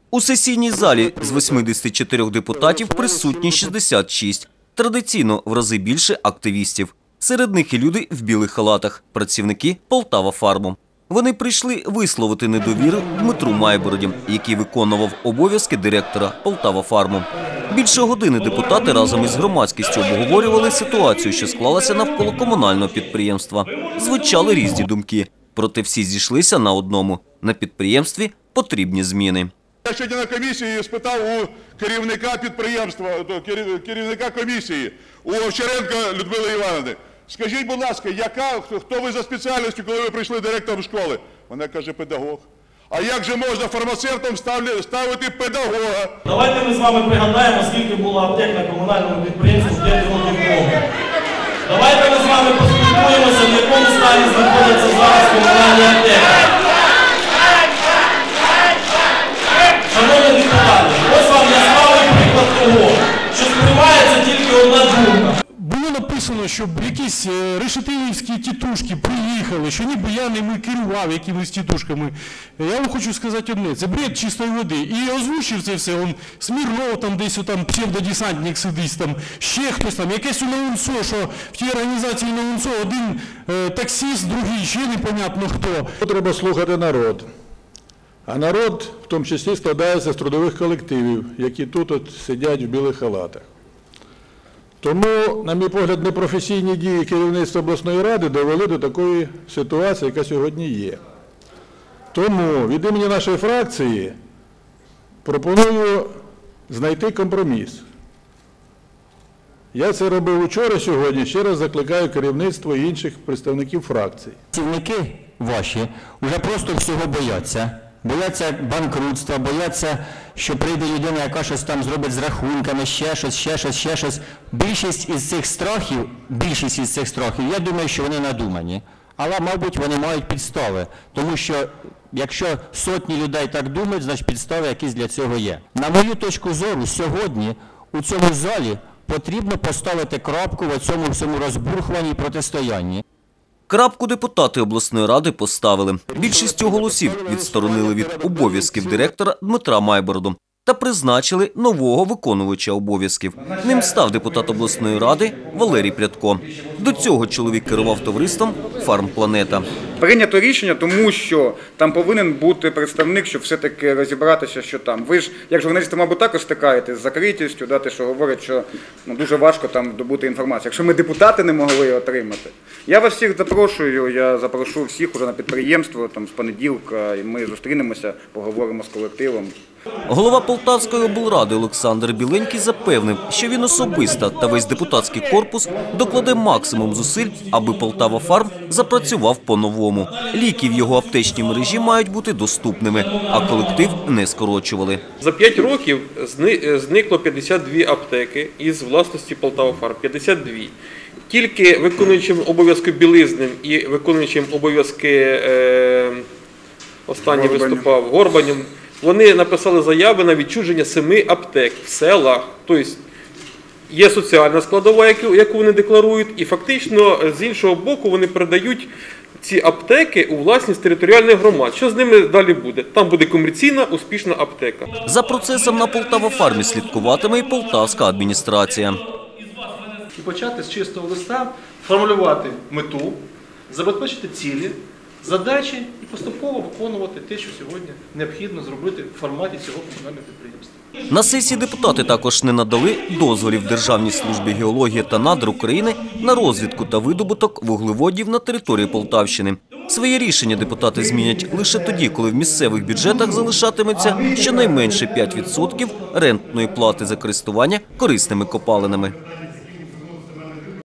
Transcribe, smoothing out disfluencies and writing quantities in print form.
У сесійній залі з 84 депутатів присутні 66. Традиційно в рази більше активістів. Серед них і люди в білих халатах – працівники «Полтава-Фарму». Вони прийшли висловити недовіру Дмитру Майбороді, який виконував обов'язки директора «Полтава-Фарму». Більше години депутати разом із громадськістю обговорювали ситуацію, що склалася навколо комунального підприємства. Звучали різні думки, проте всі зійшлися на одному – на підприємстві потрібні зміни. Я сьогодні на комісії спитав у керівника підприємства, керівника комісії, у Овчаренка Людмили Івановни. Скажіть, будь ласка, хто ви за спеціальністю, коли ви прийшли директором школи? Вона каже, педагог. А як же можна фармацевтом ставити педагога? Давайте ми з вами пригадаємо, скільки було аптек на комунальному підприємстві 5 років тому. Давайте ми з вами поспілкуємося, в якому стані знаходяться зараз комунальні аптеки. Шановні депутати, ось вам яскравий приклад того, що сприймається тільки одна думка. Було написано, щоб якісь решетилівські тітушки приїхали, що ніби я ними керував якимись тітушками. Я вам хочу сказати одне, це бред чистої води. І озвучив це все, Смірнов там десь, там псевдодесантник сидить, там ще хтось там, якесь УНСО, що в тій організації УНСО один таксист, другий ще непонятно хто. Треба слухати народ. А народ в тому числі складається з трудових колективів, які тут от сидять в білих халатах. Тому, на мій погляд, непрофесійні дії керівництва обласної ради довели до такої ситуації, яка сьогодні є. Тому від імені нашої фракції пропоную знайти компроміс. Я це робив вчора, сьогодні, ще раз закликаю керівництво і інших представників фракцій. Працівники ваші вже просто всього бояться. Бояться банкрутства, бояться, що прийде людина, яка щось там зробить з рахунками, ще щось. Більшість із цих страхів, я думаю, що вони надумані. Але, мабуть, вони мають підстави. Тому що, якщо сотні людей так думають, значить підстави якісь для цього є. На мою точку зору, сьогодні у цьому залі потрібно поставити крапку в цьому всьому розбурхуванні і протистоянні. Крапку депутати обласної ради поставили. Більшістю голосів відсторонили від обов'язків директора Дмитра Майбороду та призначили нового виконувача обов'язків. Ним став депутат обласної ради Валерій Прядко. До цього чоловік керував товариством «Фармпланета». Прийнято рішення, тому що там повинен бути представник, щоб все-таки розібратися, що там. Ви ж, як журналісти, мабуть, також стикаєтесь з закритістю, те, що говорять, що дуже важко там добути інформацію. Якщо ми депутати не могли її отримати. Я вас всіх запрошую, я запрошу всіх уже на підприємство, там, з понеділка, і ми зустрінемося, поговоримо з колективом. Голова Полтавської облради Олександр Біленький запевнив, що він особисто та весь депутатський корпус докладе максимум зусиль, аби «Полтава-Фарм» запрацював по-новому. Ліки в його аптечній мережі мають бути доступними, а колектив не скорочували. За 5 років зникло 52 аптеки із власності «Полтава-Фарм». 52. Тільки виконуючим обов'язки Білизним і виконуючим обов'язки останній виступав Горбанів, вони написали заяви на відчуження 7 аптек в селах. Тобто є соціальна складова, яку вони декларують, і фактично з іншого боку вони передають ці аптеки у власність територіальних громад. Що з ними далі буде? Там буде комерційна, успішна аптека. За процесом на «Полтава-Фармі» слідкуватиме і полтавська адміністрація. І почати з чистого листа формулювати мету, забезпечити цілі, задачі і поступово виконувати те, що сьогодні необхідно зробити в форматі цього комунального підприємства. На сесії депутати також не надали дозволів Державній службі геології та надр України на розвідку та видобуток вуглеводів на території Полтавщини. Своє рішення депутати змінять лише тоді, коли в місцевих бюджетах залишатиметься щонайменше 5% рентної плати за користування корисними копалинами.